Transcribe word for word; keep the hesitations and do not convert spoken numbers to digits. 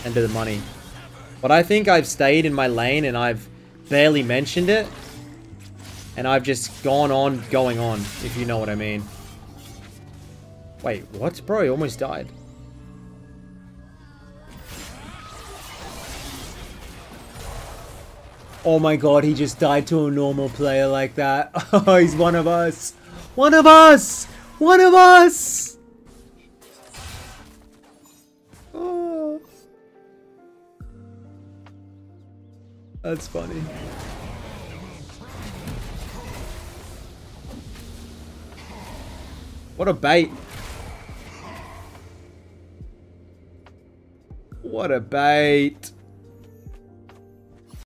and do the money. But I think I've stayed in my lane and I've barely mentioned it. And I've just gone on going on, if you know what I mean. Wait, what? Bro, he almost died. Oh my god, he just died to a normal player like that. Oh, he's one of us. One of us! One of us! Oh. That's funny. What a bait. What a bait.